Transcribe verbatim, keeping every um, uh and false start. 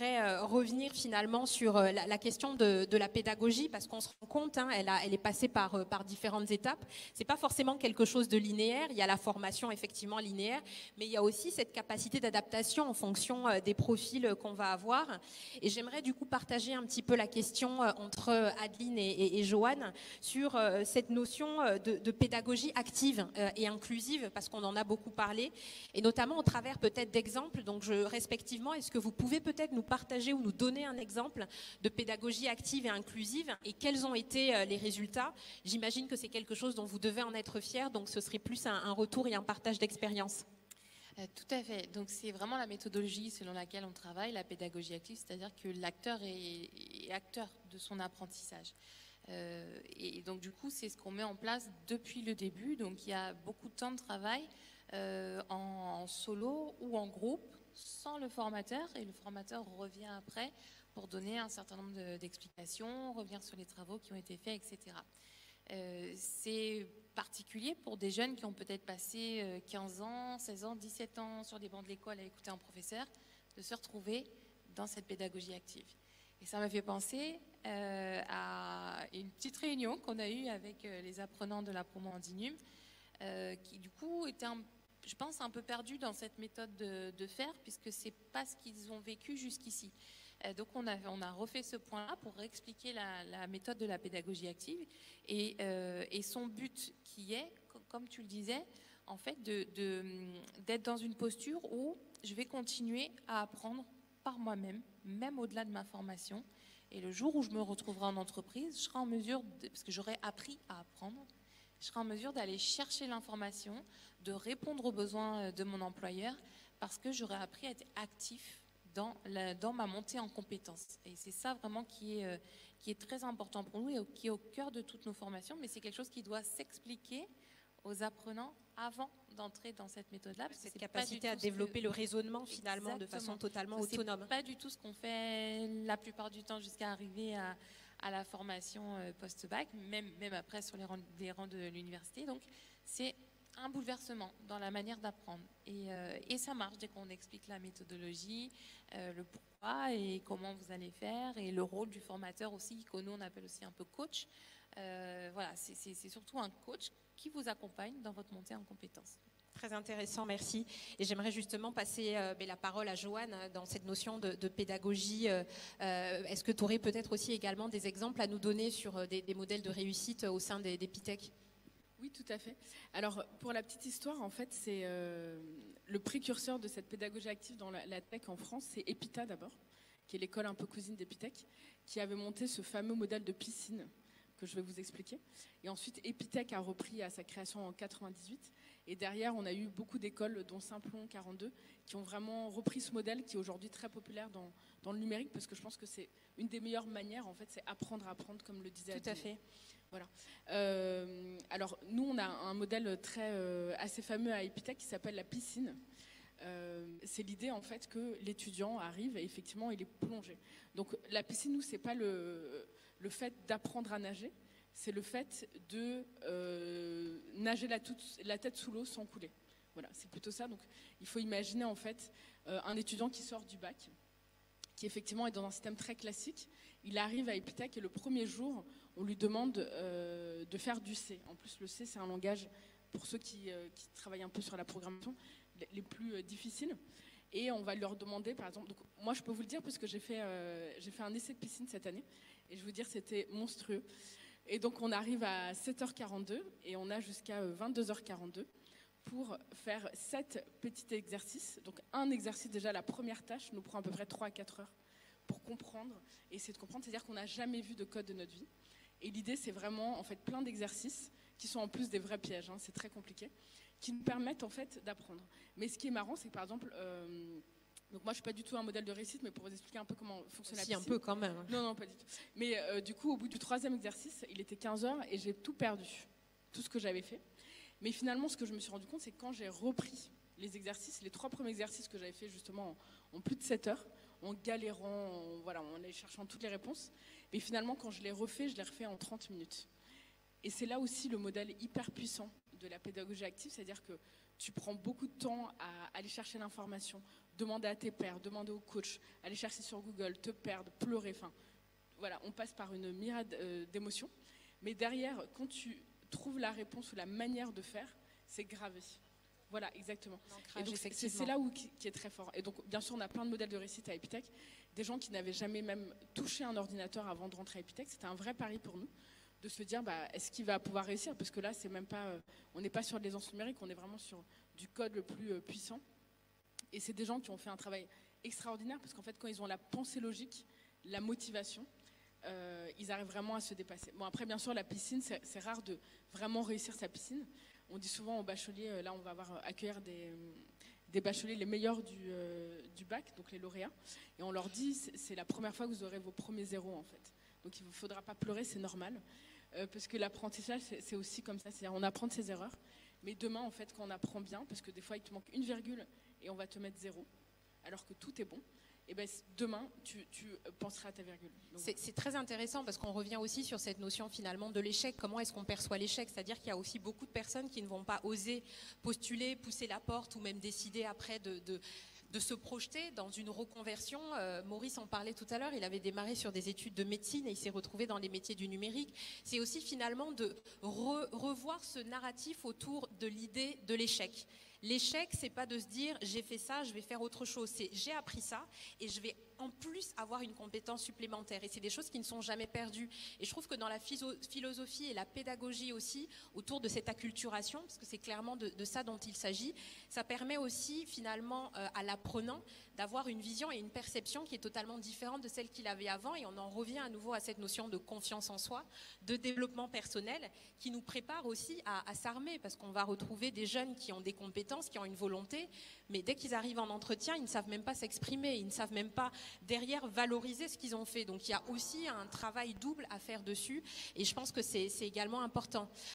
j'aimerais euh, revenir finalement sur euh, la, la question de, de la pédagogie, parce qu'on se rend compte, hein, elle, a, elle est passée par, euh, par différentes étapes. C'est pas forcément quelque chose de linéaire. Il y a la formation effectivement linéaire, mais il y a aussi cette capacité d'adaptation en fonction euh, des profils euh, qu'on va avoir. Et j'aimerais du coup partager un petit peu la question euh, entre Adeline et, et, et Joanne sur euh, cette notion euh, de, de pédagogie active euh, et inclusive, parce qu'on en a beaucoup parlé, et notamment au travers peut-être d'exemples. Donc je, respectivement, est-ce que vous pouvez peut-être nous partager ou nous donner un exemple de pédagogie active et inclusive, et quels ont été euh, les résultats? J'imagine que c'est quelque chose dont vous devez en être fiers, donc ce serait plus un, un retour et un partage d'expérience. Euh, tout à fait. Donc c'est vraiment la méthodologie selon laquelle on travaille, la pédagogie active, c'est-à-dire que l'acteur est, est acteur de son apprentissage. Euh, et donc du coup, c'est ce qu'on met en place depuis le début. Donc il y a beaucoup de temps de travail euh, en, en solo ou en groupe, sans le formateur, et le formateur revient après pour donner un certain nombre de, d'explications, revenir sur les travaux qui ont été faits, et cetera. Euh, c'est particulier pour des jeunes qui ont peut-être passé quinze ans, seize ans, dix-sept ans sur des bancs de l'école à écouter un professeur, de se retrouver dans cette pédagogie active. Et ça m'a fait penser euh, à une petite réunion qu'on a eue avec euh, les apprenants de la promo Handinum, euh, qui du coup étaient, un, je pense, un peu perdus dans cette méthode de, de faire, puisque c'est pas ce qu'ils ont vécu jusqu'ici. Euh, donc on a, on a refait ce point-là pour expliquer la, la méthode de la pédagogie active et, euh, et son but qui est, comme tu le disais, en fait, de, de, d'être dans une posture où je vais continuer à apprendre par moi-même, même au-delà de ma formation. Et le jour où je me retrouverai en entreprise, je serai en mesure, de, parce que j'aurai appris à apprendre, je serai en mesure d'aller chercher l'information, de répondre aux besoins de mon employeur, parce que j'aurai appris à être actif dans, la, dans ma montée en compétences. Et c'est ça vraiment qui est, euh, qui est très important pour nous et qui est au cœur de toutes nos formations, mais c'est quelque chose qui doit s'expliquer aux apprenants avant d'entrer dans cette méthode-là. Cette capacité à développer que... le raisonnement finalement. Exactement. De façon totalement c'est autonome. C'est pas du tout ce qu'on fait la plupart du temps jusqu'à arriver à, à la formation post-bac, même, même après sur les rangs, les rangs de l'université. Donc c'est un bouleversement dans la manière d'apprendre. Et, euh, et ça marche dès qu'on explique la méthodologie, euh, le pourquoi et comment vous allez faire, et le rôle du formateur aussi, que nous on appelle aussi un peu coach. Euh, voilà, c'est, c'est, c'est surtout un coach qui vous accompagne dans votre montée en compétences. Très intéressant, merci. Et j'aimerais justement passer euh, la parole à Joanne dans cette notion de, de pédagogie. Euh, est-ce que tu aurais peut-être aussi également des exemples à nous donner sur des, des modèles de réussite au sein des, des Pitech ? Oui, tout à fait. Alors, pour la petite histoire, en fait, c'est euh, le précurseur de cette pédagogie active dans la, la tech en France, c'est Epita d'abord, qui est l'école un peu cousine d'Epitech, qui avait monté ce fameux modèle de piscine que je vais vous expliquer. Et ensuite, Epitech a repris à sa création en quatre-vingt-dix-huit. Et derrière, on a eu beaucoup d'écoles, dont Simplon quarante-deux, qui ont vraiment repris ce modèle qui est aujourd'hui très populaire dans, dans le numérique, parce que je pense que c'est une des meilleures manières, en fait, c'est apprendre à apprendre, comme le disait Adeline. Tout à fait. Voilà. Euh, alors, nous, on a un modèle très, euh, assez fameux à Epitech qui s'appelle la piscine. Euh, c'est l'idée, en fait, que l'étudiant arrive et effectivement, il est plongé. Donc, la piscine, nous, c'est pas le, le fait d'apprendre à nager, c'est le fait de euh, nager la, toute, la tête sous l'eau sans couler. Voilà, c'est plutôt ça. Donc, il faut imaginer, en fait, euh, un étudiant qui sort du bac, qui effectivement est dans un système très classique. Il arrive à Epitech et le premier jour, on lui demande euh, de faire du C. En plus, le C, c'est un langage, pour ceux qui, euh, qui travaillent un peu sur la programmation, les, les plus euh, difficiles. Et on va leur demander, par exemple, donc moi je peux vous le dire parce que j'ai fait, euh, j'ai fait un essai de piscine cette année, et je veux dire, c'était monstrueux. Et donc on arrive à sept heures quarante-deux et on a jusqu'à vingt-deux heures quarante-deux pour faire sept petits exercices. Donc un exercice, déjà la première tâche, nous prend à peu près trois à quatre heures pour comprendre, et essayer de comprendre, c'est-à-dire qu'on n'a jamais vu de code de notre vie. Et l'idée, c'est vraiment en fait plein d'exercices qui sont en plus des vrais pièges, hein, c'est très compliqué, qui nous permettent en fait d'apprendre. Mais ce qui est marrant, c'est que par exemple, euh, donc moi je suis pas du tout un modèle de réussite, mais pour vous expliquer un peu comment fonctionne la piscine. Si, un peu quand même. Non, non, pas du tout. Mais euh, du coup, au bout du troisième exercice, il était quinze heures et j'ai tout perdu, tout ce que j'avais fait. Mais finalement, ce que je me suis rendu compte, c'est que quand j'ai repris les exercices, les trois premiers exercices que j'avais fait justement en, en plus de sept heures, en galérant, en, voilà, en allait cherchant toutes les réponses. Mais finalement, quand je l'ai refait, je l'ai refait en trente minutes. Et c'est là aussi le modèle hyper puissant de la pédagogie active, c'est-à-dire que tu prends beaucoup de temps à aller chercher l'information, demander à tes pairs, demander au coach, aller chercher sur Google, te perdre, pleurer, enfin, voilà, on passe par une myriade euh, d'émotions. Mais derrière, quand tu trouves la réponse ou la manière de faire, c'est gravé. Voilà, exactement. Et donc, c'est, c'est là où qui, qui est très fort. Et donc, bien sûr, on a plein de modèles de réussite à Epitech. Des gens qui n'avaient jamais même touché un ordinateur avant de rentrer à Epitech. C'était un vrai pari pour nous de se dire, bah, est-ce qu'il va pouvoir réussir? Parce que là, c'est même pas, euh, on n'est pas sur de l'aisance numérique, on est vraiment sur du code le plus euh, puissant. Et c'est des gens qui ont fait un travail extraordinaire parce qu'en fait, quand ils ont la pensée logique, la motivation, euh, ils arrivent vraiment à se dépasser. Bon, après, bien sûr, la piscine, c'est, c'est rare de vraiment réussir sa piscine. On dit souvent aux bacheliers, là on va avoir, accueillir des, des bacheliers les meilleurs du, euh, du bac, donc les lauréats, et on leur dit c'est, c'est la première fois que vous aurez vos premiers zéros en fait. Donc il ne vous faudra pas pleurer, c'est normal, euh, parce que l'apprentissage c'est, c'est aussi comme ça, c'est-à-dire on apprend de ses erreurs, mais demain en fait quand on apprend bien, parce que des fois il te manque une virgule et on va te mettre zéro, alors que tout est bon, et ben demain tu, tu penseras à ta virgule. Donc, c'est, c'est très intéressant parce qu'on revient aussi sur cette notion finalement de l'échec. Comment est-ce qu'on perçoit l'échec? C'est-à-dire qu'il y a aussi beaucoup de personnes qui ne vont pas oser postuler, pousser la porte ou même décider après de, de, de se projeter dans une reconversion. Euh, Maurice en parlait tout à l'heure, il avait démarré sur des études de médecine et il s'est retrouvé dans les métiers du numérique. C'est aussi finalement de re, revoir ce narratif autour de l'idée de l'échec. L'échec, c'est pas de se dire j'ai fait ça, je vais faire autre chose. C'est j'ai appris ça et je vais en plus avoir une compétence supplémentaire. Et c'est des choses qui ne sont jamais perdues. Et je trouve que dans la philosophie et la pédagogie aussi, autour de cette acculturation, parce que c'est clairement de, de ça dont il s'agit, ça permet aussi finalement euh, à l'apprenant d'avoir une vision et une perception qui est totalement différente de celle qu'il avait avant. Et on en revient à nouveau à cette notion de confiance en soi, de développement personnel, qui nous prépare aussi à, à s'armer, parce qu'on va retrouver des jeunes qui ont des compétences, qui ont une volonté, mais dès qu'ils arrivent en entretien, ils ne savent même pas s'exprimer, ils ne savent même pas derrière valoriser ce qu'ils ont fait. Donc il y a aussi un travail double à faire dessus, et je pense que c'est, c'est également important.